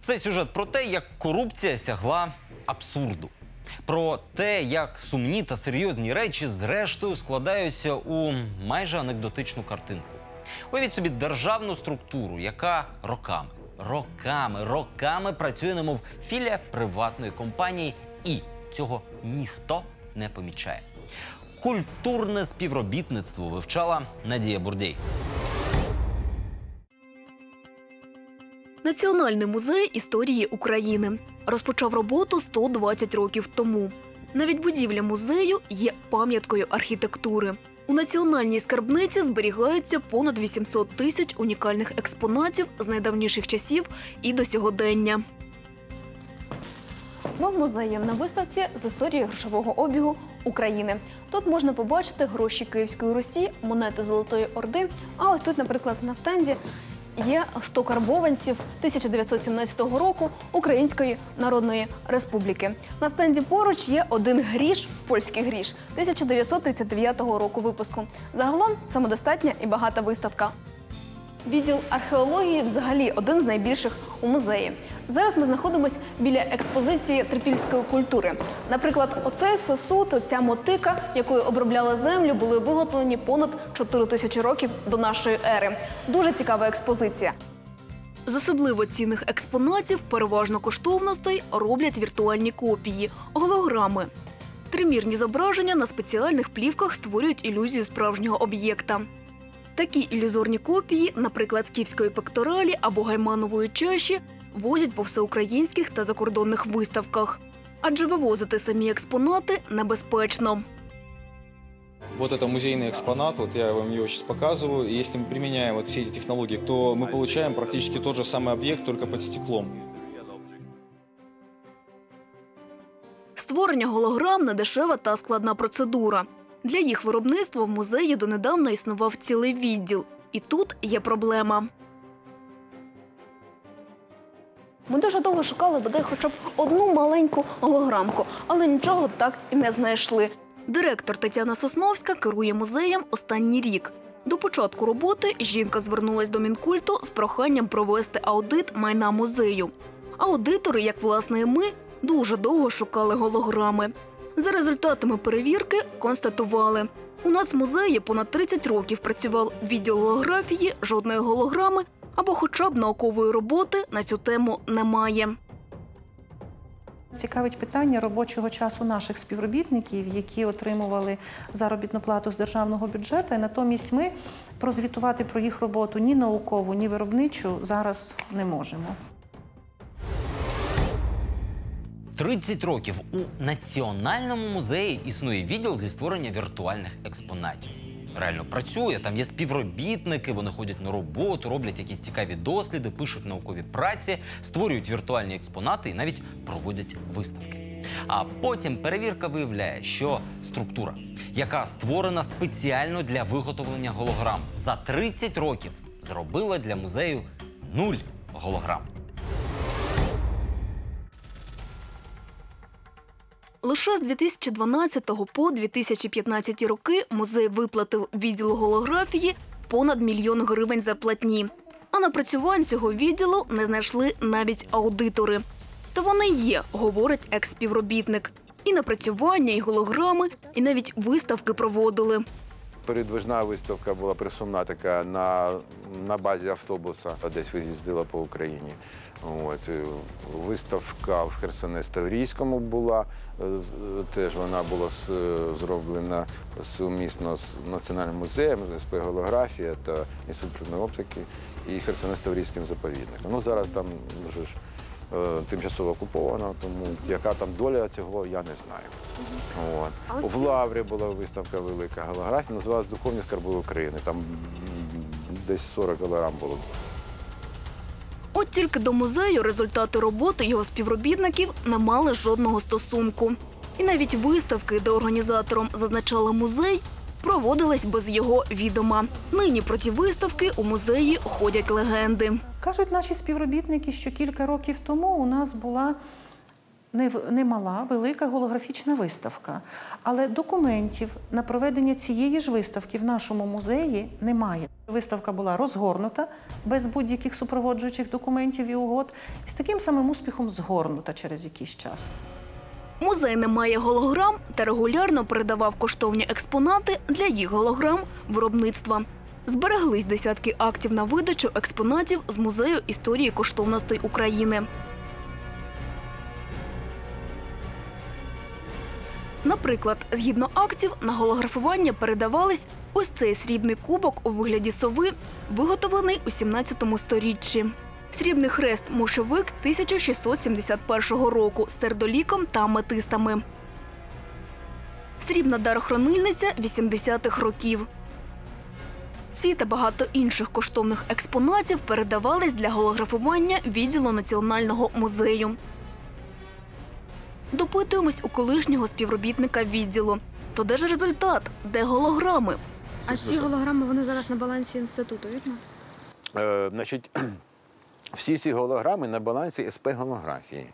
Це сюжет про те, як корупція сягла абсурду. Про те, як сумні та серйозні речі зрештою складаються у майже анекдотичну картинку. Уявіть собі державну структуру, яка роками працює, немов філія приватної компанії, і цього ніхто не помічає. Культурне співробітництво вивчала Надія Бурдєй. Національний музей історії України розпочав роботу 120 років тому. Навіть будівля музею є пам'яткою архітектури. У національній скарбниці зберігаються понад 800 тисяч унікальних експонатів з найдавніших часів і до сьогодення. Ми в музеї на виставці з історії грошового обігу України. Тут можна побачити гроші Київської Русі, монети Золотої Орди, а ось тут, наприклад, на стенді є 100 карбованців 1917 року Української Народної Республіки. На стенді поруч є один гріш, польський гріш, 1939 року випуску. Загалом самодостатня і багата виставка. Відділ археології взагалі один з найбільших у музеї. Зараз ми знаходимося біля експозиції трипільської культури. Наприклад, оцей сосуд, оця мотика, якою обробляли землю, були виготовлені понад 4000 років до нашої ери. Дуже цікава експозиція. З особливо цінних експонатів, переважно коштовностей, роблять віртуальні копії – голограми. Тримірні зображення на спеціальних плівках створюють ілюзію справжнього об'єкта. Такі ілюзорні копії, наприклад, скіфської пекторалі або гайманової чаші, возять по всеукраїнських та закордонних виставках. Адже вивозити самі експонати небезпечно. Вот это музейный экспонат, вот я вам его сейчас показываю. И если мы применяем вот все эти технологии, то мы получаем практически тот же самый объект, только под стеклом. Створення голограм – недешева та складна процедура. Для їх виробництва в музеї донедавна існував цілий відділ. І тут є проблема. Ми дуже довго шукали бодай хоча б одну маленьку голограмку, але нічого так і не знайшли. Директор Тетяна Сосновська керує музеєм останній рік. До початку роботи жінка звернулась до Мінкульту з проханням провести аудит майна музею. Аудитори, як власне і ми, дуже довго шукали голограми. За результатами перевірки констатували – у Нацмузеї понад 30 років працював відділ голографії, жодної голограми або хоча б наукової роботи на цю тему немає. Цікавить питання робочого часу наших співробітників, які отримували заробітну плату з державного бюджету. І натомість ми прозвітувати про їх роботу ні наукову, ні виробничу зараз не можемо. 30 років у Національному музеї існує відділ зі створення віртуальних експонатів. Реально працює, там є співробітники, вони ходять на роботу, роблять якісь цікаві досліди, пишуть наукові праці, створюють віртуальні експонати і навіть проводять виставки. А потім перевірка виявляє, що структура, яка створена спеціально для виготовлення голограм, за 30 років зробила для музею 0 голограм. Лише з 2012 по 2015 роки музей виплатив відділу голографії понад 1 мільйон гривень зарплатні. А напрацювань цього відділу не знайшли навіть аудитори. Та вони є, говорить екс-співробітник. І напрацювання, і голограми, і навіть виставки проводили. Передвижна виставка була присумна така на базі автобуса, десь виїздила по Україні. От. Виставка в Херсонес-Таврійському була, теж вона була зроблена сумісно з Національним музеєм, СП «Голографія» та Інститутом оптики і Херсонес-Таврійським заповідником. Ну, зараз там вже ж тимчасово окуповано, тому яка там доля цього, я не знаю. От. В Лаврі була виставка велика голографія, називалась «Духовні скарби України». Там десь 40 голограм було. От тільки до музею результати роботи його співробітників не мали жодного стосунку. І навіть виставки, де організатором зазначали музей, проводились без його відома. Нині про ті виставки у музеї ходять легенди. Кажуть наші співробітники, що кілька років тому у нас була немала, велика голографічна виставка. Але документів на проведення цієї ж виставки в нашому музеї немає. Виставка була розгорнута без будь-яких супроводжуючих документів і угод, і з таким самим успіхом згорнута через якийсь час. Музей не має голограм та регулярно передавав коштовні експонати для їх голограм виробництва. Збереглись десятки актів на видачу експонатів з Музею історії коштовностей України. Наприклад, згідно актів, на голографування передавались ось цей срібний кубок у вигляді сови, виготовлений у 17 сторіччі. Срібний хрест-мушовик 1671 року з сердоліком та аметистами. Срібна дарохранильниця 80-х років. Ці та багато інших коштовних експонатів передавались для голографування відділу Національного музею. Допитуємось у колишнього співробітника відділу. То де ж результат? Де голограми? А ці голограми, вони зараз на балансі інституту, вірно? Значить, всі ці голограми на балансі СП-голографії.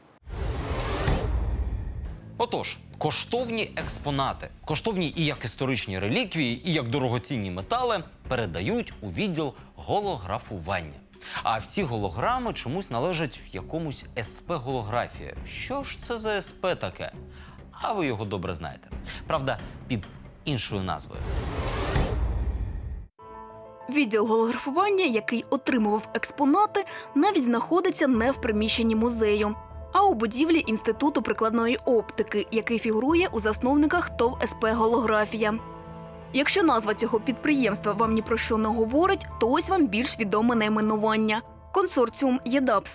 Отож, коштовні експонати, коштовні і як історичні реліквії, і як дорогоцінні метали передають у відділ голографування. А всі голограми чомусь належать якомусь СП-голографія. Що ж це за СП таке? А ви його добре знаєте. Правда, під іншою назвою. Відділ голографування, який отримував експонати, навіть знаходиться не в приміщенні музею, а у будівлі Інституту прикладної оптики, який фігурує у засновниках ТОВ СП «Голографія». Якщо назва цього підприємства вам ні про що не говорить, то ось вам більш відоме найменування – консорціум ЄДАПС.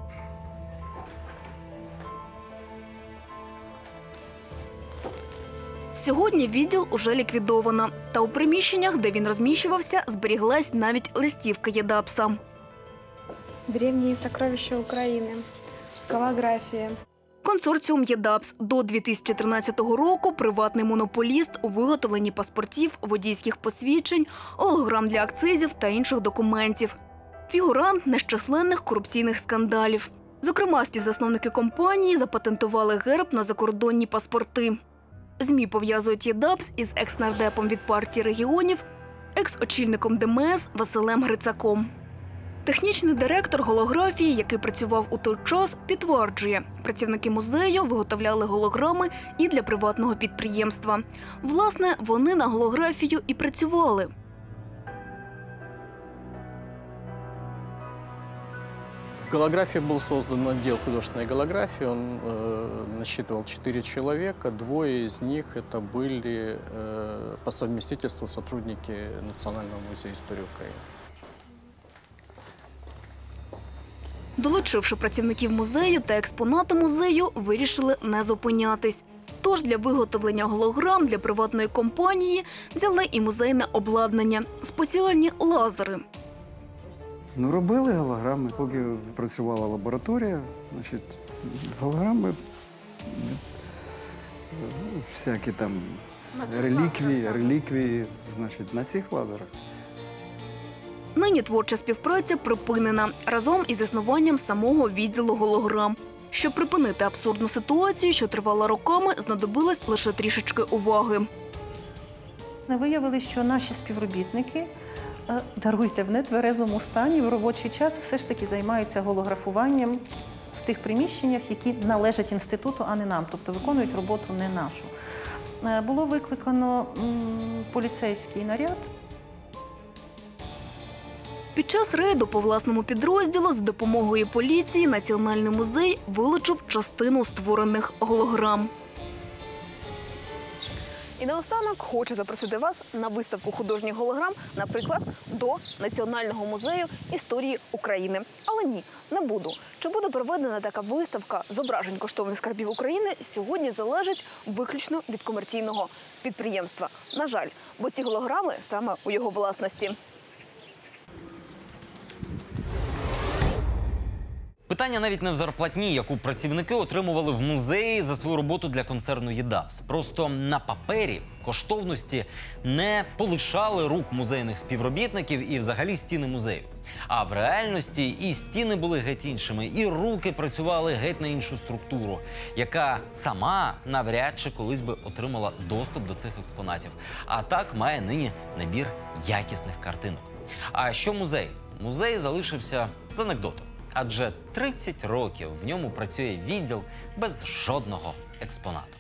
Сьогодні відділ уже ліквідовано, та у приміщеннях, де він розміщувався, зберіглась навіть листівка ЄДАПСа. Древні сокровища України. Голографія. Консорціум ЄДАПС до 2013 року – приватний монополіст у виготовленні паспортів, водійських посвідчень, голограм для акцизів та інших документів. Фігурант нещисленних корупційних скандалів. Зокрема, співзасновники компанії запатентували герб на закордонні паспорти. ЗМІ пов'язують ЄДАПС із екс-нардепом від партії регіонів, екс-очільником ДМС Василем Грицаком. Технічний директор голографії, який працював у той час, підтверджує, працівники музею виготовляли голограми і для приватного підприємства. Власне, вони на голографію і працювали. В голографии был создан отдел художественной голографии. Он насчитывал 4 человека. Двое из них это были по совместительству сотрудники Национального музея истории Украины. Долучивши працівників музею та експонати музею, вирішили не зупинятись. Тож для виготовлення голограм для приватної компанії взяли і музейне обладнання – спеціальні лазери. Ну, робили голограми, поки працювала лабораторія, значить, голограми, всякі там реліквії, значить, на цих лазерах. Нині творча співпраця припинена разом із існуванням самого відділу голограм. Щоб припинити абсурдну ситуацію, що тривала роками, знадобилось лише трішечки уваги. Виявили, що наші співробітники, даруйте, в нетверезому стані, в робочий час все ж таки займаються голографуванням в тих приміщеннях, які належать інституту, а не нам, тобто виконують роботу не нашу. Було викликано поліцейський наряд. Під час рейду по власному підрозділу за допомогою поліції Національний музей вилучив частину створених голограм. І наостанок хочу запросити вас на виставку художніх голограм, наприклад, до Національного музею історії України. Але ні, не буду. Чи буде проведена така виставка зображень коштовних скарбів України, сьогодні залежить виключно від комерційного підприємства. На жаль, бо ці голограми саме у його власності. Питання навіть не в зарплатні, яку працівники отримували в музеї за свою роботу для концерну «ЄДАВС». Просто на папері коштовності не полишали рук музейних співробітників і взагалі стіни музею. А в реальності і стіни були геть іншими, і руки працювали геть на іншу структуру, яка сама навряд чи колись би отримала доступ до цих експонатів. А так має нині набір якісних картинок. А що музей? Музей залишився з анекдотом. Адже 30 років в ньому працює відділ без жодного експонату.